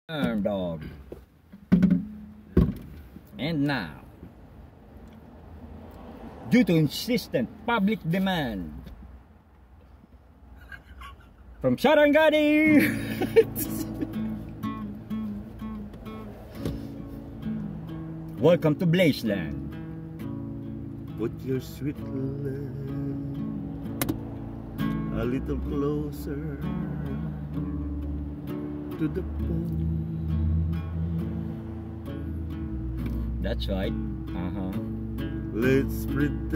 Dog. And now, due to insistent public demand from Sarangani, welcome to Blazeland. Put your sweet lips a little closer to the phone. That's right. Let's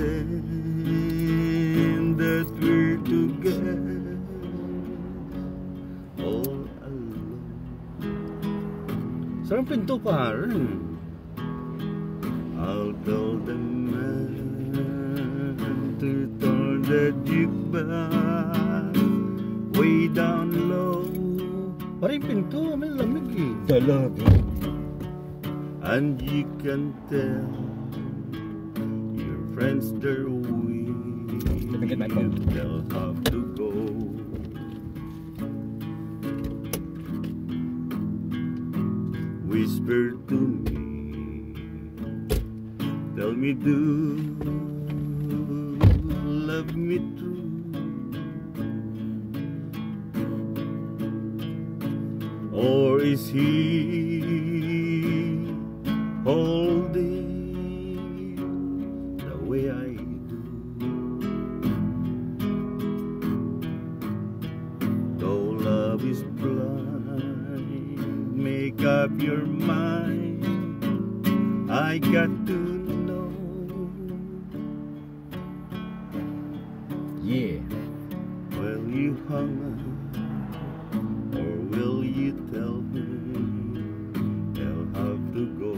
pretend that we're together all alone. Saan pinto pa rin? I'll tell the man to turn the jukebox way down low. Parang pinto, may lamig eh. Talaga. And you can tell your friends their way. Let me get my phone. They'll have to go. Whisper to me, tell me, do love me true? Or is he holding the way I do? Though love is blind, make up your mind. I got to know. Yeah. Will you hung up, or will you tell him they'll have to go?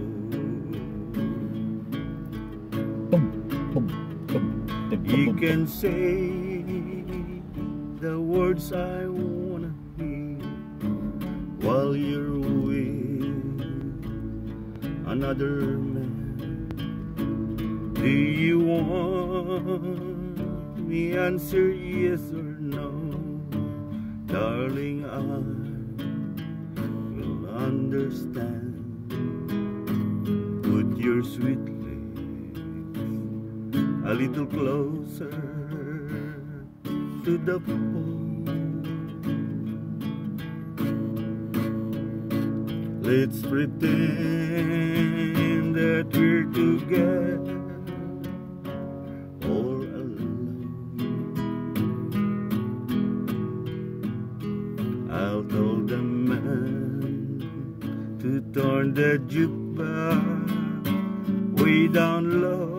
You can say the words I wanna hear while you're with another man. Do you want me answer yes or no? Darling, I will understand. Put your sweet lips a little closer to the phone. Let's pretend that we're together all alone. I'll tell the man to turn the jukebox way down low.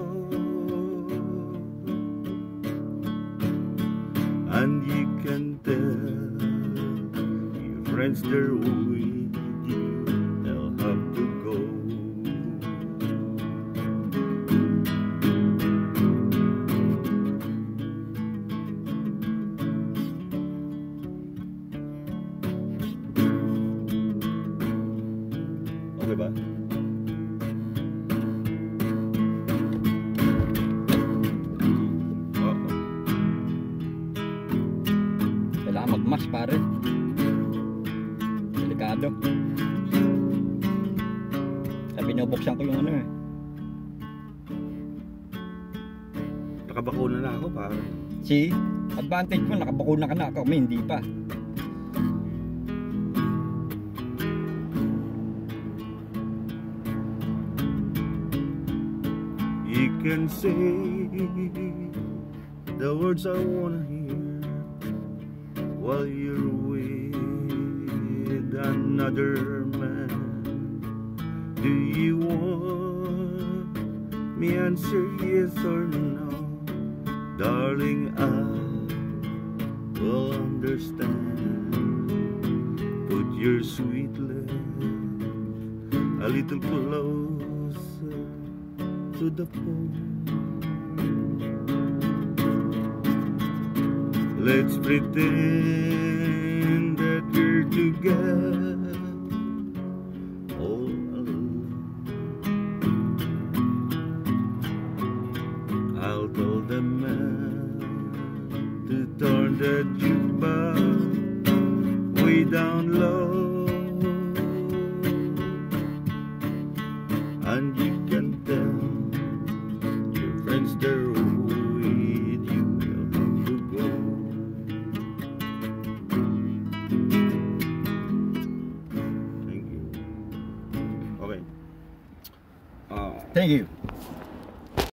And you can tell your friends they're with you, they'll have to go. Okay ba? Kailangan magmas, pare. Delikado. Sabi binubuksan ko yung ano eh. Nakabakuna na ako, pare. See? Advantage mo, nakabakuna ka na. Kami hindi pa. You can say the words I wanna hear while you're with another man. Do you want me answer yes or no? Darling, I will understand. Put your sweet lips a little closer to the phone. Let's pretend that we're together all alone. I'll tell the man to turn the jukebox way down low. Thank you.